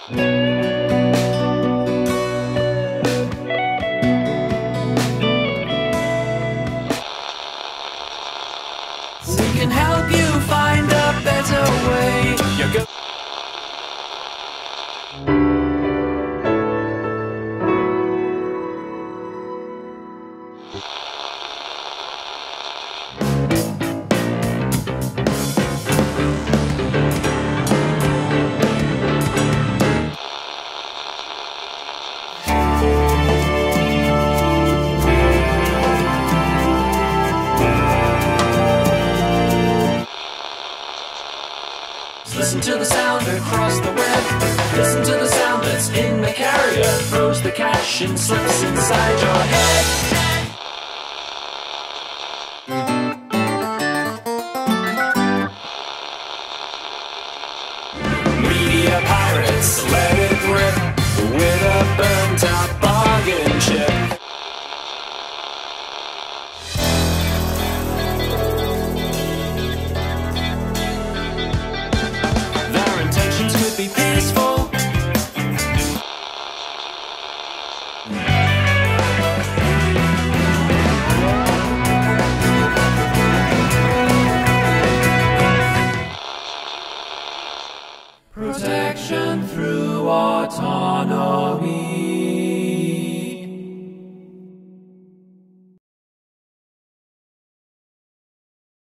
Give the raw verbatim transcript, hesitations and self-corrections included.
We can help you find a better way. You're go Listen to the sound across the web. Listen to the sound that's in the carrier. Throws the cash and slips inside your head. Media pirates, let it rip with a burnt out bargain chip. Could be peaceful. Protection through autonomy.